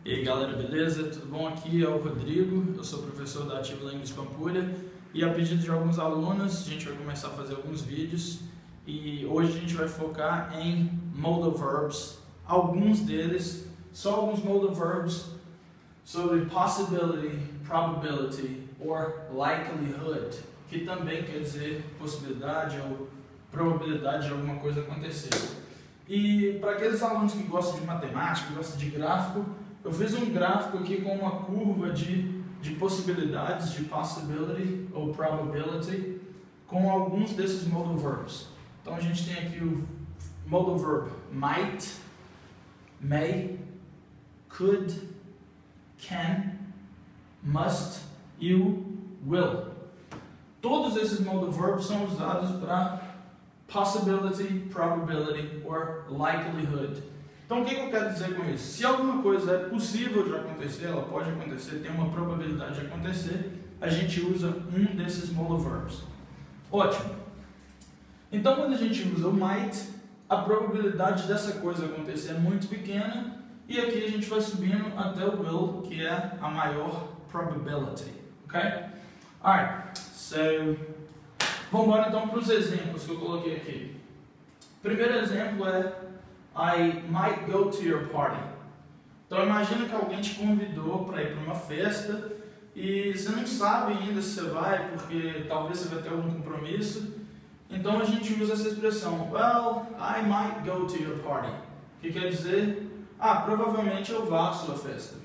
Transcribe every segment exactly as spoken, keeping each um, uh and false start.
E aí galera, beleza? Tudo bom? Aqui é o Rodrigo, eu sou professor da Ativa Language Pampulha e a pedido de alguns alunos a gente vai começar a fazer alguns vídeos e hoje a gente vai focar em modal verbs, alguns deles, só alguns modal verbs sobre possibility, probability or likelihood, que também quer dizer possibilidade ou probabilidade de alguma coisa acontecer. E para aqueles alunos que gostam de matemática, que gostam de gráfico, eu fiz um gráfico aqui com uma curva de, de possibilidades, de possibility ou probability, com alguns desses modal verbs. Então a gente tem aqui o modal verb might, may, could, can, must e o will. Todos esses modal verbs são usados para possibility, probability or likelihood. Então o que eu quero dizer com isso? Se alguma coisa é possível de acontecer, ela pode acontecer, tem uma probabilidade de acontecer, a gente usa um desses modal verbs. Ótimo. Então quando a gente usa o might, a probabilidade dessa coisa acontecer é muito pequena e aqui a gente vai subindo até o will, que é a maior probability. Ok? Alright, so vamos embora então para os exemplos que eu coloquei aqui. O primeiro exemplo é I might go to your party. Então imagina que alguém te convidou para ir para uma festa e você não sabe ainda se você vai, porque talvez você vai ter algum compromisso. Então a gente usa essa expressão, well, I might go to your party, que quer dizer, ah, provavelmente eu vá à sua festa.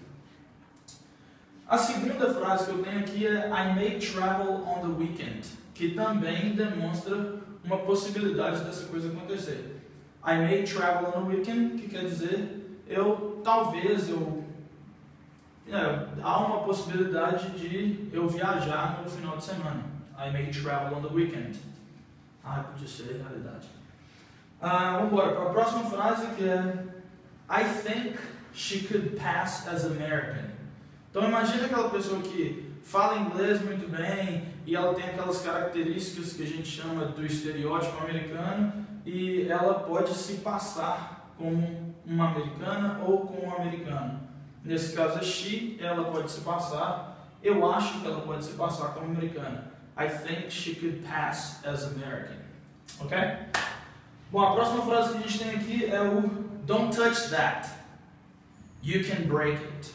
A segunda frase que eu tenho aqui é I may travel on the weekend, que também demonstra uma possibilidade dessa coisa acontecer. I may travel on the weekend, que quer dizer, eu, talvez, eu, é, há uma possibilidade de eu viajar no final de semana. I may travel on the weekend. Ah, podia ser realidade. Ah, vamos embora para a próxima frase, que é I think she could pass as American. Então imagina aquela pessoa que fala inglês muito bem e ela tem aquelas características que a gente chama do estereótipo americano e ela pode se passar como uma americana ou como um americano. Nesse caso é she, ela pode se passar, eu acho que ela pode se passar como americana. I think she could pass as American. Ok? Bom, a próxima frase que a gente tem aqui é o don't touch that. You can break it.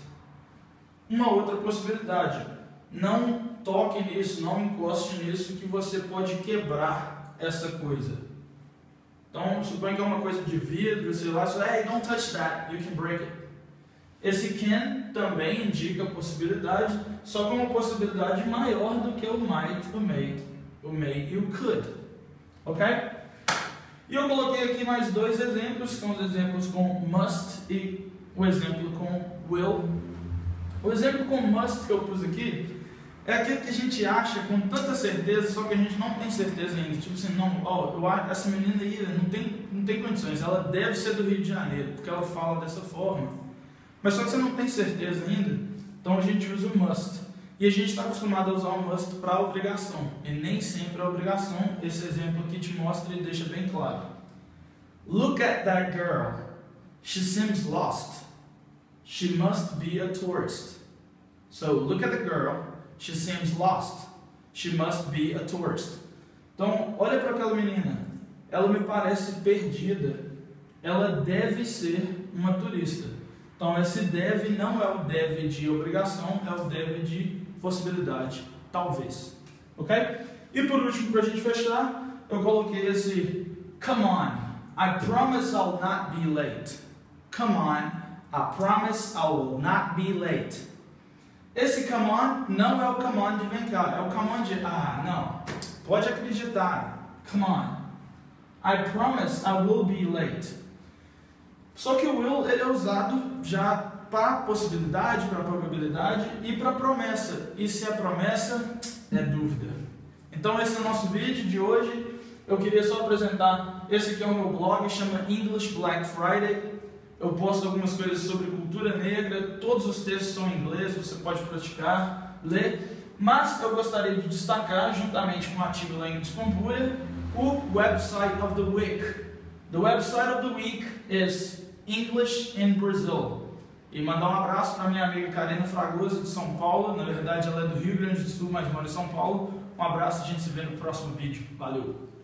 Uma outra possibilidade. Não toque nisso, não encoste nisso, que você pode quebrar essa coisa. Então, suponha que é uma coisa de vidro, sei lá, você fala, hey, don't touch that, you can break it. Esse can também indica a possibilidade, só que é uma possibilidade maior do que o might, o may, o may e o could. Ok? E eu coloquei aqui mais dois exemplos, que são os exemplos com must e o exemplo com will. O exemplo com must que eu pus aqui é aquele que a gente acha com tanta certeza, só que a gente não tem certeza ainda. Tipo assim, não, ó, eu acho, essa menina aí não tem, não tem condições, ela deve ser do Rio de Janeiro, porque ela fala dessa forma. Mas só que você não tem certeza ainda, então a gente usa o must. E a gente está acostumado a usar o must para obrigação, e nem sempre é obrigação. Esse exemplo aqui te mostra e deixa bem claro. Look at that girl. She seems lost. She must be a tourist. So, look at the girl. She seems lost. She must be a tourist. Então, olha para aquela menina. Ela me parece perdida. Ela deve ser uma turista. Então, esse deve não é o deve de obrigação, é o deve de possibilidade. Talvez. Ok? E por último, para a gente fechar, eu coloquei esse come on. I promise I'll not be late. Come on. I promise I will not be late. Esse come on não é o come on de vem cá, é o come on de ah, não, pode acreditar, come on. I promise I will be late. Só que o will ele é usado já para possibilidade, para probabilidade e para promessa. E se é promessa, é dúvida. Então esse é o nosso vídeo de hoje. Eu queria só apresentar, esse aqui é o meu blog, chama English Black Friday. Eu posto algumas coisas sobre cultura negra, todos os textos são em inglês, você pode praticar, ler. Mas eu gostaria de destacar, juntamente com o Ativa Language Pampulha, o website of the week. The website of the week is English in Brazil. E mandar um abraço para minha amiga Karina Fragoso, de São Paulo. Na verdade, ela é do Rio Grande do Sul, mas mora em São Paulo. Um abraço, a gente se vê no próximo vídeo. Valeu!